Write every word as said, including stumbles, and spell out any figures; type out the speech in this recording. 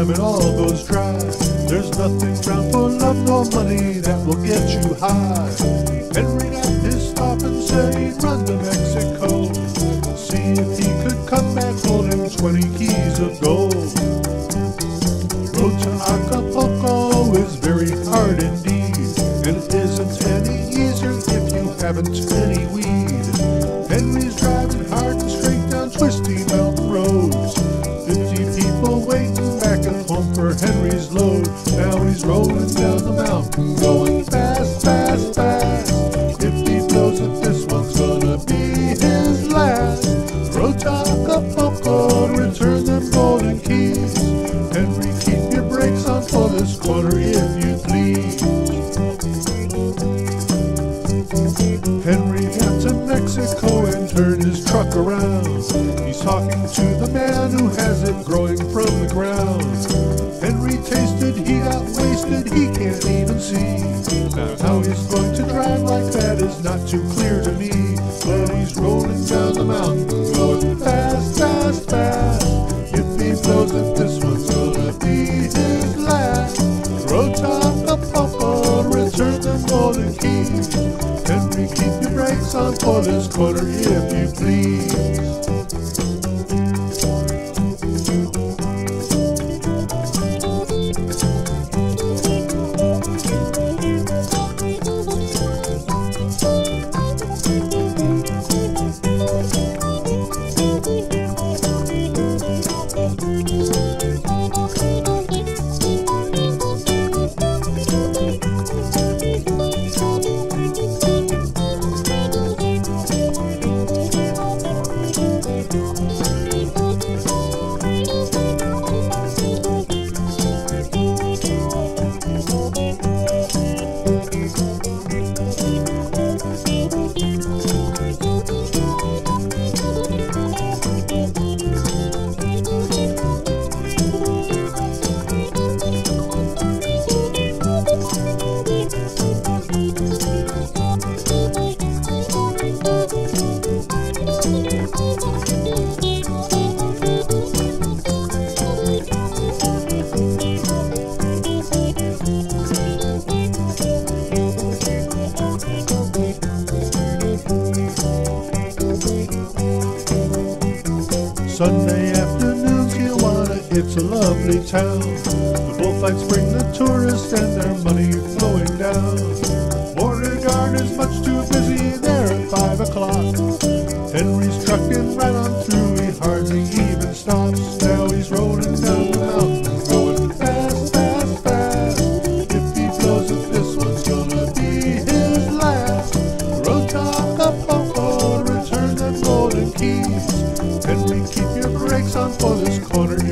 time it all goes dry. There's nothing round for love nor money that will get you high. Henry got his stop and said he'd run to Mexico, see if he could come back holding twenty keys of gold. Road to Acapulco is very hard indeed, and it isn't any easier if you haven't any weed. Henry's driving hard and straight down twisty mountain roads. Fifty people waiting back at home for Henry's load. Now he's rolling down the mountain, going fast, fast, fast. If he blows it, this one's gonna be his last. Road to Acapulco to return them golden keys. Henry, keep your brakes on for this corner if you please. Henry got to Mexico and turned his truck around. He's talking to the man who has it growing from the ground. Henry tasted, he got wasted, he can't even see. Now how he's going to drive like that is not too clear to me. But he's rolling down the mountain, going fast, fast, fast. If he blows it, this one's gonna be his last. Road to Acapulco to return them golden keys. Henry, keep your brakes on for this corner if you please. Sunday afternoons, Tijuana, it's a lovely town. The bullfights bring the tourists and their money flowing down. Border guard is much too busy there at five o'clock. Henry's trucking right on through, he hardly even stops. Now he's rolling down the mountain, going fast, fast, fast. If he blows it, this one's gonna be his last. Road to Acapulco, return them golden keys. Henry, keep your brakes on for this corner